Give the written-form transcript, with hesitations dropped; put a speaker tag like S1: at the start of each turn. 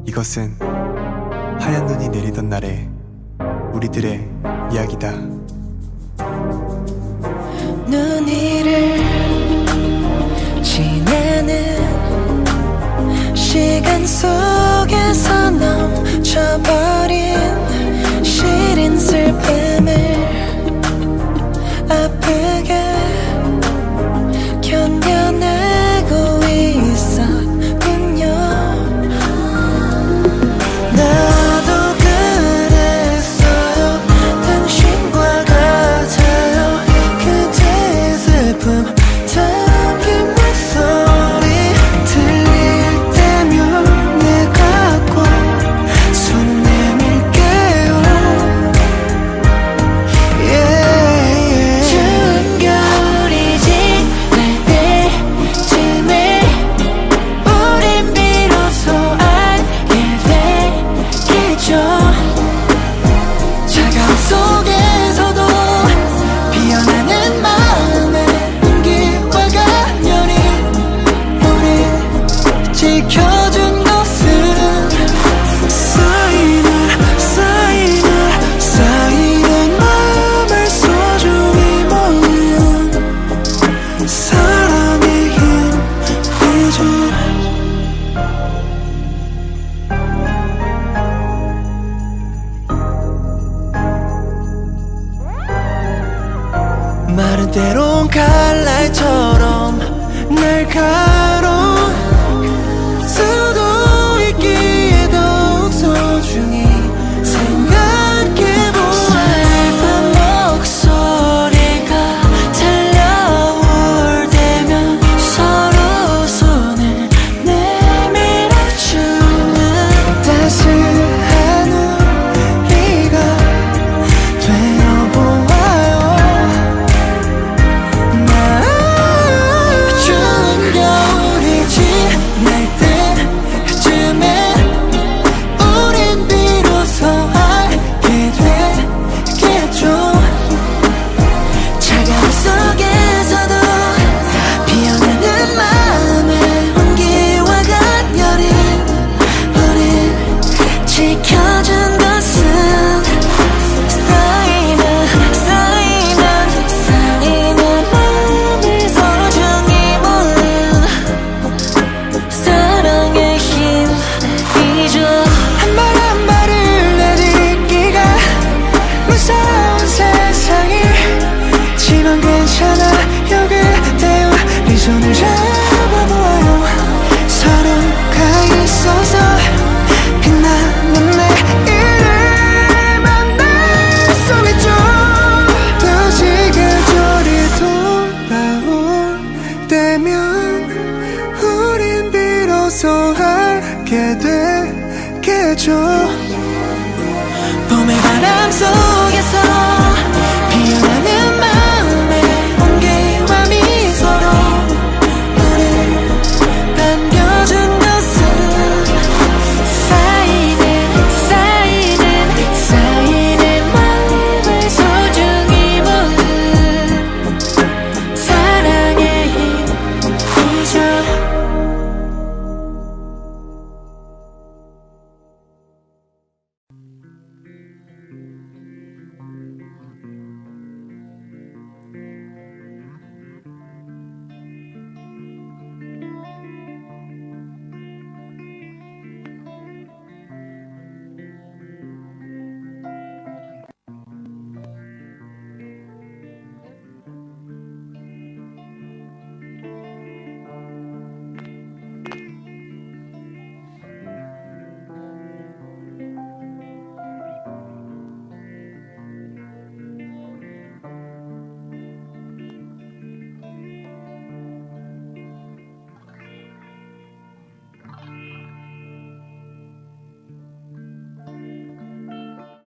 S1: 이것은 하얀 눈이 내리던 날의 우리들의 이야기다.
S2: 눈 위를 지나는 시간 속에서 넘쳐버린 시린 슬픔을 아프게 견뎌내고 있었군요. 나도 그랬어요. 당신과 같아요. 그대의 슬픔 담긴 목소리 들릴 때면 내가 꼭 손 내밀게요. 추운 겨울이 지날 때쯤에 우린 비로소 알게 되겠죠. 차가움 속에서도 피어나는 마음의 온기와 간열이 우릴 지켜준 것은 쌓이는 마음을 소중히 모은 사랑의 힘이죠. 마른 때론 칼날처럼 날카로운 수도 있기에 더욱 소중히 생각해보아. 슬픈 목소리가 들려올 때면 서로 손을 내밀어주는 따스한 우리가 되어보아요. 추운 겨울이 지날 때쯤에 우린 비로소 알게 되겠죠. 차가움 속에서도 피어나는 마음의 온기와 간열이 우릴 지켜준 것은 쌓이는 마음을 소중히 모은 사랑의 힘이죠. 한 발 한 발을 내딛기가 무서운 세상이지만 괜찮아요. 그대 우리 손을 잡아보아요. 서로가 있어서 빛나는 내일을 만날 수 있죠. 다시 계절이 돌아올 때면 우린 비로소 알게 되겠죠. 봄의 바람 속